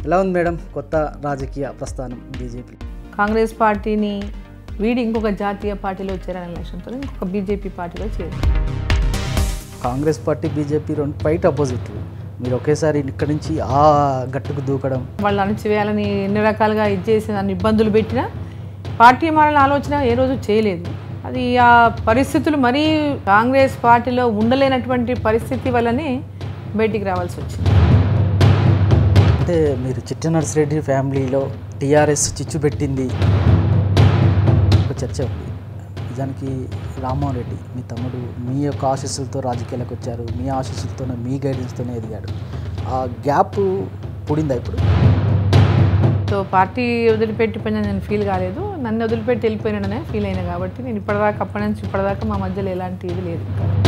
ఎలా ఉంది మేడం కొత్త రాజకీయ ప్రస్థానం బీజేపీ? కాంగ్రెస్ పార్టీని వీడి ఇంకొక జాతీయ పార్టీలో చేరాలనే లక్ష్యంతో ఇంకొక బీజేపీ పార్టీలో చేరారు. కాంగ్రెస్ పార్టీ బీజేపీ రెండు క్వైట్ అపోజిట్. మీరు ఒకేసారి ఇక్కడి నుంచి ఆ గట్టుకు దూకడం, వాళ్ళు అణచివేయాలని ఎన్ని రకాలుగా చేసి నన్ను ఇబ్బందులు పెట్టినా పార్టీ మారాలని ఆలోచన ఏ రోజు చేయలేదు. అది ఆ పరిస్థితులు మరీ కాంగ్రెస్ పార్టీలో ఉండలేనటువంటి పరిస్థితి వల్లనే బయటికి రావాల్సి వచ్చింది. అంటే మీరు చిట్ట నర్సిరెడ్డి ఫ్యామిలీలో టీఆర్ఎస్ చిచ్చు పెట్టింది ఒక చర్చ ఉంది. నిజానికి రామ్మోహన్ రెడ్డి మీ తమ్ముడు మీ యొక్క ఆశీస్సులతో రాజకీయాలకు వచ్చారు, మీ ఆశీస్సులతోనే మీ గైడెన్స్తోనే ఎదిగాడు. ఆ గ్యాప్ పుడిందా ఇప్పుడు? సో పార్టీ వదిలిపెట్టిపోయినా నేను ఫీల్ కాలేదు, నన్ను వదిలిపెట్టి వెళ్ళిపోయినాననే ఫీల్ అయినా కాబట్టి నేను ఇప్పటిదాకా అప్పటి నుంచి ఇప్పటిదాకా మా మధ్యలో ఎలాంటి ఇది లేదు.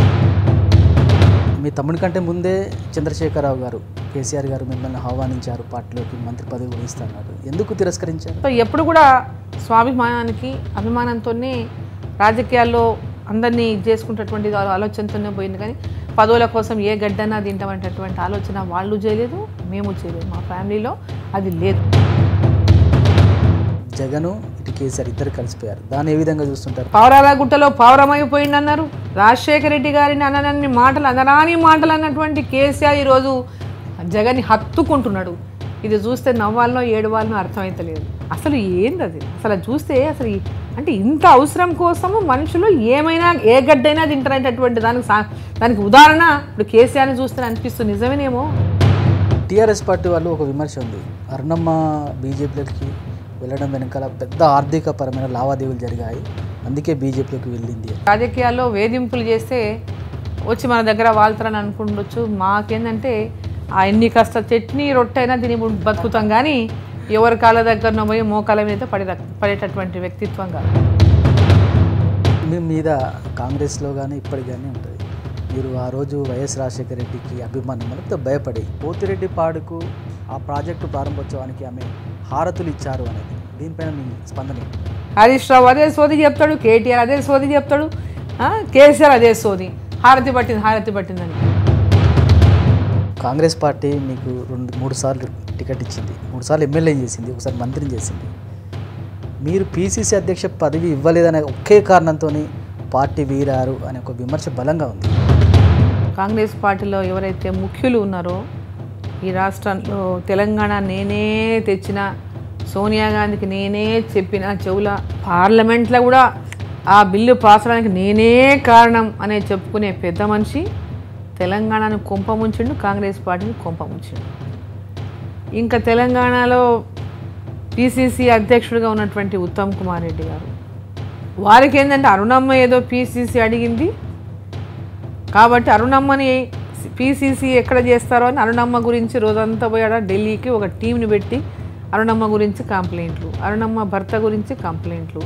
మీ తమ్ముడి కంటే ముందే చంద్రశేఖరరావు గారు, కేసీఆర్ గారు మిమ్మల్ని ఆహ్వానించారు, పార్టీలోకి మంత్రి పదవి కూడా ఇస్తున్నారు. ఎందుకు తిరస్కరించారు? సో ఎప్పుడు కూడా స్వాభిమానానికి అభిమానంతోనే రాజకీయాల్లో అందరినీ చేసుకుంటటువంటి ఆలోచనతోనే పోయింది. కానీ పదవుల కోసం ఏ గడ్డన్నా తింటామనేటటువంటి ఆలోచన వాళ్ళు చేయలేదు, మేము చేయలేదు. మా ఫ్యామిలీలో అది లేదు. జగను ఇటు కేసీఆర్ ఇద్దరు కలిసిపోయారు. దాన్ని ఏ విధంగా చూస్తుంటారు? పౌరాల గుట్టలో పౌరమైపోయింది అన్నారు. రాజశేఖర రెడ్డి గారిని అనని మాటలు అనరాని మాటలు అన్నటువంటి కేసీఆర్ ఈరోజు జగన్ని హత్తుకుంటున్నాడు. ఇది చూస్తే నవ్వాలనో ఏడవాలనో అర్థమైతలేదు. అసలు ఏంది అది? అసలు చూస్తే అసలు అంటే ఇంత అవసరం కోసము మనుషులు ఏమైనా ఏ గడ్డైనా తింటారనేటటువంటి దానికి ఉదాహరణ ఇప్పుడు కేసీఆర్ని చూస్తే అనిపిస్తుంది. నిజమేనేమో. టీఆర్ఎస్ పార్టీ వాళ్ళు ఒక విమర్శ ఉంది, అరుణమ్మ బీజేపీలోకి వెళ్ళడం వెనకాల పెద్ద ఆర్థిక పరమైన లావాదేవీలు జరిగాయి, అందుకే బీజేపీలోకి వెళ్ళింది. రాజకీయాల్లో వేధింపులు చేస్తే వచ్చి మన దగ్గర వాళ్తారని అనుకుండొచ్చు. మాకేంటంటే ఆ ఎన్ని కాస్త చట్నీ రొట్టైనా దీని బతుకుతాం, కానీ ఎవరి కాళ్ళ దగ్గరనో పోయి మోకాల మీద పడేటటువంటి వ్యక్తిత్వం కాదు. మీ మీద కాంగ్రెస్లో కానీ ఇప్పటికి కానీ ఉంటుంది. మీరు ఆ రోజు వైఎస్ రాజశేఖర రెడ్డికి అభిమానం మనతో భయపడి పోతిరెడ్డి పాడుకు ఆ ప్రాజెక్టు ప్రారంభోత్సవానికి ఆమె హారతులు ఇచ్చారు అనేది, దీనిపైన మీ స్పందన? హరీష్ రావు అదే సోది చెప్తాడు, కేటీఆర్ అదే సోది చెప్తాడు, కేసీఆర్ అదే సోది, హారతి పట్టిందని. కాంగ్రెస్ పార్టీ మీకు 2-3 సార్లు టికెట్ ఇచ్చింది, 3 సార్లు ఎమ్మెల్యే చేసింది, ఒకసారి మంత్రిని చేసింది. మీరు పీసీసీ అధ్యక్ష పదవి ఇవ్వలేదనే ఒకే కారణంతో పార్టీ వీరారు అనే ఒక విమర్శ బలంగా ఉంది. కాంగ్రెస్ పార్టీలో ఎవరైతే ముఖ్యులు ఉన్నారో, ఈ రాష్ట్రంలో తెలంగాణ నేనే తెచ్చిన, సోనియా గాంధీకి నేనే చెప్పిన, చెవుల పార్లమెంట్లో కూడా ఆ బిల్లు పాస్ అవడానికి నేనే కారణం అనే చెప్పుకునే పెద్ద మనిషి తెలంగాణను కొంపముంచిండు, కాంగ్రెస్ పార్టీని కొంపముంచిండు. ఇంకా తెలంగాణలో పీసీసీ అధ్యక్షుడిగా ఉన్నటువంటి ఉత్తమ్ కుమార్ రెడ్డి గారు, వారికి ఏంటంటే అరుణమ్మ ఏదో పీసీసీ అడిగింది కాబట్టి అరుణమ్మని పీసీసీ ఎక్కడ చేస్తారో అని అరుణమ్మ గురించి రోజంతా పోయాడ ఢిల్లీకి ఒక టీంని పెట్టి అరుణమ్మ గురించి కంప్లైంట్లు, అరుణమ్మ భర్త గురించి కంప్లైంట్లు.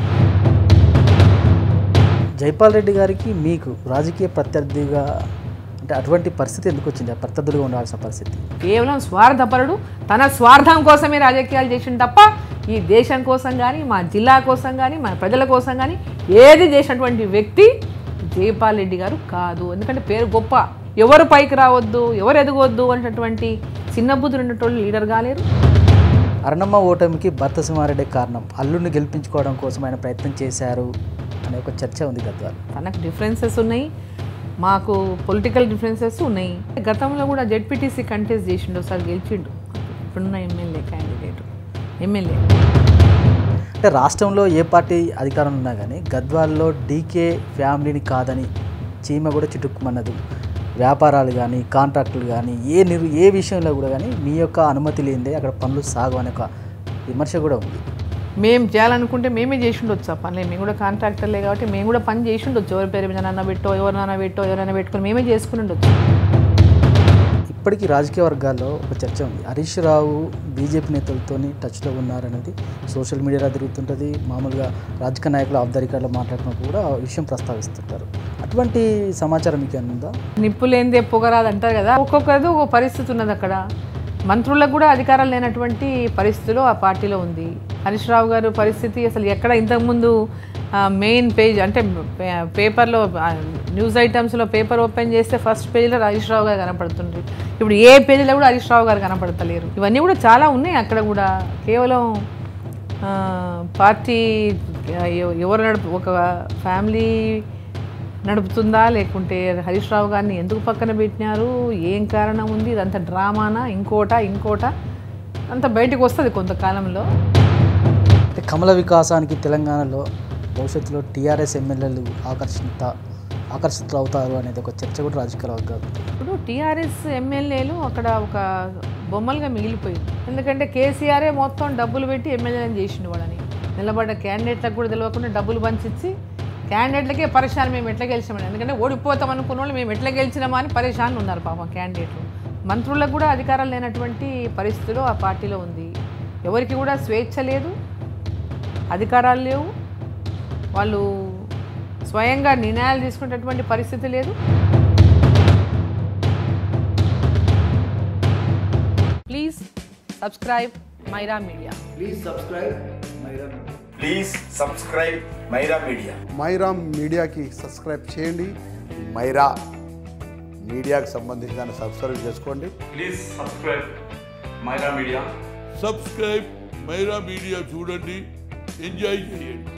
జైపాల్ రెడ్డి గారికి మీకు రాజకీయ ప్రత్యర్థిగా అంటే అటువంటి పరిస్థితి ఎందుకు వచ్చింది? ఆ ప్రత్యర్థులుగా ఉండాల్సిన పరిస్థితి. కేవలం స్వార్థపరుడు, తన స్వార్థం కోసమే రాజకీయాలు చేసిండు తప్ప ఈ దేశం కోసం కానీ, మా జిల్లా కోసం కానీ, మన ప్రజల కోసం కానీ ఏది చేసినటువంటి వ్యక్తి జైపాల్ రెడ్డి గారు కాదు. ఎందుకంటే పేరు గొప్ప, ఎవరు పైకి రావద్దు, ఎవరు ఎదగొద్దు అనేటటువంటి చిన్న బుద్ధులు ఉన్నటువంటి లీడర్ కాలేరు. అరుణమ్మ ఓటమికి భర్త సింహారెడ్డి కారణం, అల్లుడిని గెలిపించుకోవడం కోసం ఆయన ప్రయత్నం చేశారు అనే ఒక చర్చ ఉంది. గద్వాల్ తనకు డిఫరెన్సెస్ ఉన్నాయి, మాకు పొలిటికల్ డిఫరెన్సెస్ ఉన్నాయి. గతంలో కూడా జెడ్పీటీసీ కంటెస్ట్ చేసిండు, ఒకసారి గెలిచిండు. ఇప్పుడున్న ఎమ్మెల్యే క్యాండిడేట్ ఎమ్మెల్యే. అంటే రాష్ట్రంలో ఏ పార్టీ అధికారంలో ఉన్నా కానీ గద్వాల్లో డీకే ఫ్యామిలీని కాదని చీమ కూడా చిటుక్కుమన్నది. వ్యాపారాలు కానీ, కాంట్రాక్టులు కానీ, ఏ విషయంలో కూడా కానీ మీ యొక్క అనుమతి లేనిదే అక్కడ పనులు సాగు అనే ఒక విమర్శ కూడా ఉంది. మేము చేయాలనుకుంటే మేమే చేసి ఉండొచ్చు ఆ పనులే. మేము కూడా కాంట్రాక్టర్లే కాబట్టి మేము కూడా పని చేసి ఉండొచ్చు. ఎవరి పేరు మీద నాన్న పెట్టో, ఎవరైనా పెట్టుకొని మేమే చేసుకుని ఉండొచ్చు. ఇప్పటికీ రాజకీయ వర్గాల్లో ఒక చర్చ ఉంది, హరీష్ రావు బీజేపీ నేతలతో టచ్లో ఉన్నారనేది సోషల్ మీడియాలో తిరుగుతుంటుంది. మామూలుగా రాజకీయ నాయకులు ఆఫ్ ద రికార్డులో మాట్లాడుతున్నప్పుడు కూడా ఆ విషయం ప్రస్తావిస్తుంటారు. అటువంటి సమాచారం మీకు ఉందా? నిప్పు లేనిదే పొగరాదు అంటారు కదా, ఒక్కొక్కరిది ఒక పరిస్థితి ఉన్నది. అక్కడ మంత్రులకు కూడా అధికారం లేనటువంటి పరిస్థితిలో ఆ పార్టీలో ఉంది. హరీష్ రావు గారు పరిస్థితి అసలు ఎక్కడ ఇంతకుముందు మెయిన్ పేజ్ అంటే పేపర్లో న్యూస్ ఐటమ్స్లో పేపర్ ఓపెన్ చేస్తే ఫస్ట్ పేజీలో హరీష్ రావు గారు కనపడుతుండ్రు. ఇప్పుడు ఏ పేజీలో కూడా హరీష్ రావు గారు కనపడతలేరు. ఇవన్నీ కూడా చాలా ఉన్నాయి అక్కడ కూడా. కేవలం పార్టీ ఎవరు ఒక ఫ్యామిలీ నడుపుతుందా, లేకుంటే హరీష్ రావు గారిని ఎందుకు పక్కన పెట్టినారు, ఏం కారణం ఉంది, ఇదంతా డ్రామానా, ఇంకోట అంత బయటకు వస్తుంది కొంతకాలంలో. కమల వికాసానికి తెలంగాణలో భవిష్యత్తులో టీఆర్ఎస్ ఎమ్మెల్యేలు ఆకర్షితులు అవుతారు అనేది ఒక చర్చ కూడా రాజకీయ వర్గాలు. ఇప్పుడు టీఆర్ఎస్ ఎమ్మెల్యేలు అక్కడ ఒక బొమ్మలుగా మిగిలిపోయింది. ఎందుకంటే కేసీఆరే మొత్తం డబ్బులు పెట్టి ఎమ్మెల్యేలను చేసిండు. వాళ్ళని నిలబడ్డ క్యాండిడేట్లకు కూడా తెలియకుండా డబ్బులు పంచిచ్చి క్యాండిడేట్లకే పరేషాన్, మేము ఎట్లా గెలిచామని. ఎందుకంటే ఓడిపోతాం అనుకున్న వాళ్ళు మేము ఎట్లా గెలిచినామా అని పరేషాన్లు ఉన్నారు పాపం క్యాండిడేట్లు. మంత్రులకు కూడా అధికారం లేనటువంటి పరిస్థితులు ఆ పార్టీలో ఉంది. ఎవరికి కూడా స్వేచ్ఛ లేదు, అధికారాలు లేవు, వాళ్ళు స్వయంగా నిర్ణయాలు తీసుకునేటటువంటి పరిస్థితి లేదు. Please subscribe Myra Media. Myra మీడియాకి సబ్స్క్రైబ్ చేయండి. మైరా మీడియాకి సంబంధించి దాన్ని సబ్స్క్రైబ్ చేసుకోండి. Please subscribe Myra Media. Subscribe Myra Media చూడండి, ఎంజాయ్ చేయండి.